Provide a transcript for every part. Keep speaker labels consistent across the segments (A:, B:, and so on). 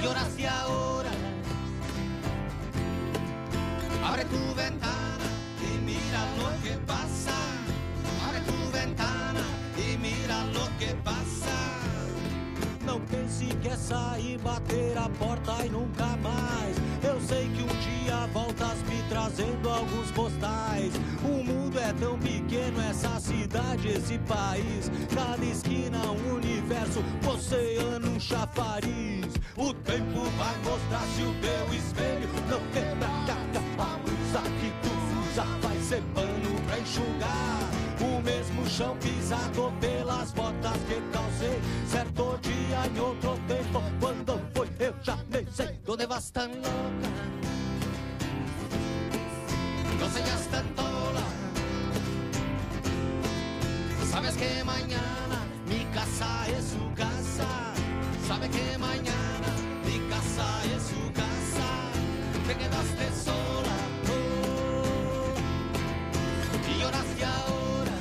A: lloras y ahora abre tu ventana y mira lo que pasa. Abre tu ventana e mira lo que passa. Não pense que é sair, bater a porta e nunca mais. Eu sei que um dia voltas me trazendo alguns postais. O mundo é tão pequeno, essa cidade, esse país. Cada esquina um universo, oceano, um chafariz. O tempo vai mostrar se o teu espelho não quebra. A blusa que tu usa vai ser pano pra enxugar. O mesmo chão pisado pelas botas que calcei. Certo dia em outro tempo, quando foi eu já nem sei. Donde vas tan loca? No seas tan tola. Sabes que mañana mi casa es su casa. Sabes que mañana mi casa es su casa. Te quedaste sola, oh, y lloraste ahora.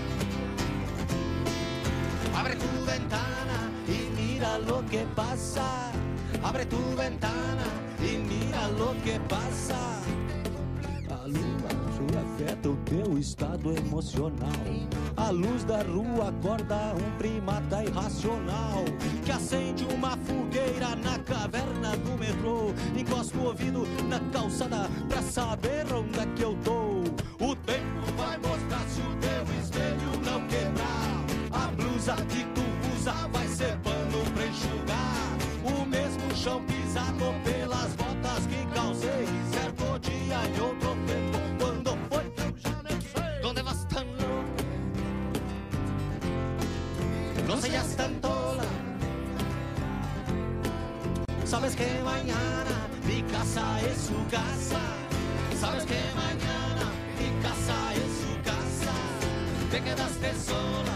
A: Abre tu ventana y mira lo que pasa. Abre tu ventana e mira lo que passa. A lua azul afeta o teu estado emocional. A luz da rua acorda um primata irracional que acende uma fogueira na caverna do metrô. Encosta o ouvido na calçada pra saber onde é que eu tô. O tempo vai mostrar se o teu espelho não quebrar. A blusa que tu usa vai ser pano pra enxugar. O mesmo chão pisado pelas botas que calcei. Certo dia em outro tempo, quando foi eu já nem sei. Donde vas tan loca? No seas tan tola. Sabes que mañana mi casa es su casa. Sabes que mañana mi casa es su casa. Te quedaste sola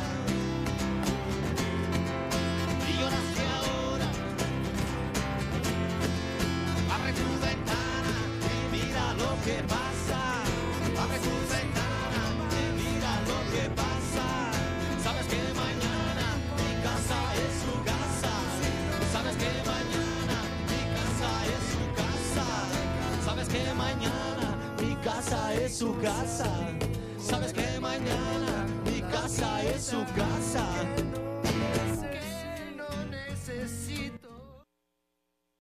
A: y lloraste ahora. Abre tu ventana y mira lo que pasa. Abre tu ventana y mira lo que pasa. Sabes que mañana mi casa es su casa. Sabes que mañana mi casa es su casa. Sabes que mañana mi casa es su casa. Sabes que mañana mi casa es su casa.